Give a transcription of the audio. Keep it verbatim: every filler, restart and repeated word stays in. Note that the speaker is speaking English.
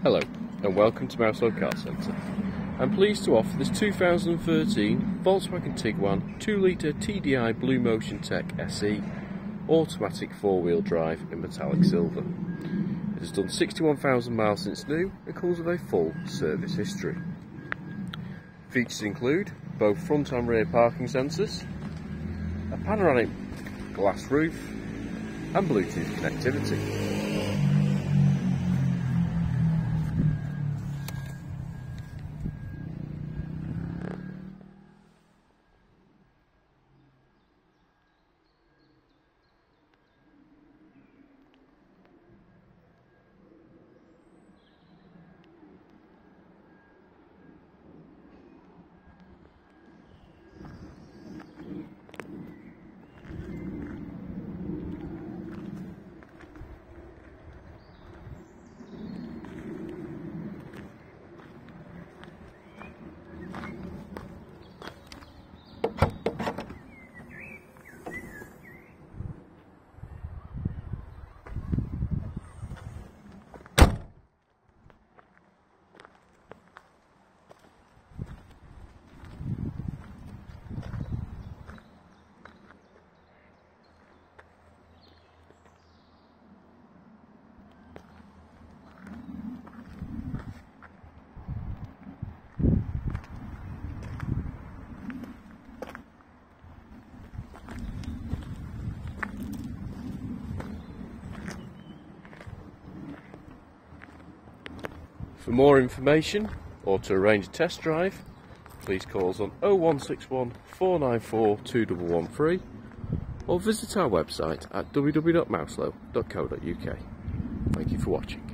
Hello and welcome to Mouselow Car Centre. I'm pleased to offer this two thousand thirteen Volkswagen Tiguan two litre T D I BlueMotion Tech S E automatic four-wheel drive in metallic silver. It has done sixty-one thousand miles since new and comes with a full service history. Features include both front and rear parking sensors, a panoramic glass roof and Bluetooth connectivity. For more information or to arrange a test drive, please call us on oh one six one, four nine four, two one one three or visit our website at w w w dot mouselow dot co dot u k. Thank you for watching.